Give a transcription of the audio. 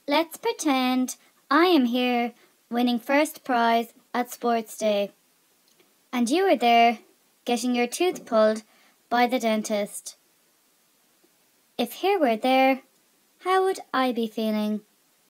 Let's pretend I am here winning first prize at sports day, and you are there getting your tooth pulled by the dentist. If he were there, how would I be feeling?